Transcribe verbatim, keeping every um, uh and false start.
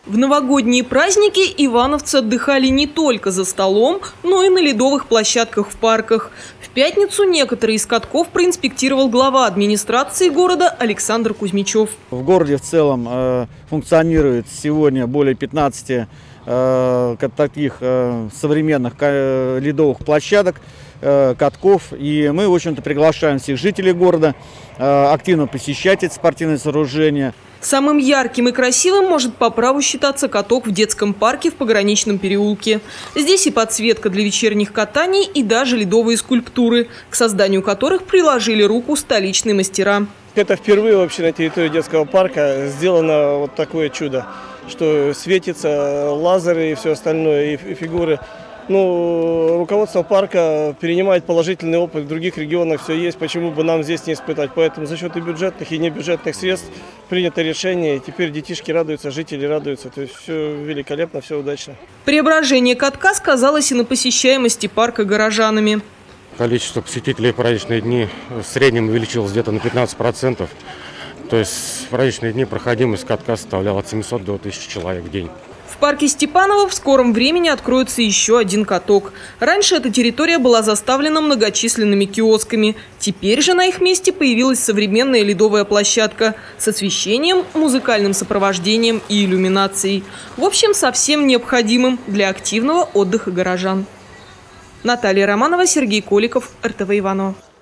В новогодние праздники ивановцы отдыхали не только за столом, но и на ледовых площадках в парках. В пятницу некоторые из катков проинспектировал глава администрации города Александр Кузьмичев. В городе в целом э, функционирует сегодня более пятнадцати э, таких э, современных э, ледовых площадок, э, катков. И мы, в общем-то, приглашаем всех жителей города э, активно посещать эти спортивные сооружения. Самым ярким и красивым может по праву считаться каток в детском парке в Пограничном переулке. Здесь и подсветка для вечерних катаний, и даже ледовые скульптуры, к созданию которых приложили руку столичные мастера. Это впервые вообще на территории детского парка сделано вот такое чудо, что светятся лазеры и все остальное, и фигуры. Ну, руководство парка перенимает положительный опыт в других регионах, все есть, почему бы нам здесь не испытать. Поэтому за счет и бюджетных, и небюджетных средств принято решение, и теперь детишки радуются, жители радуются. То есть все великолепно, все удачно. Преображение катка сказалось и на посещаемости парка горожанами. Количество посетителей в праздничные дни в среднем увеличилось где-то на пятнадцать процентов. То есть в праздничные дни проходимость катка составляла от семисот до тысячи человек в день. В парке Степаново в скором времени откроется еще один каток. Раньше эта территория была заставлена многочисленными киосками. Теперь же на их месте появилась современная ледовая площадка с освещением, музыкальным сопровождением и иллюминацией. В общем, совсем необходимым для активного отдыха горожан. Наталья Романова, Сергей Коликов, эр тэ вэ Иваново.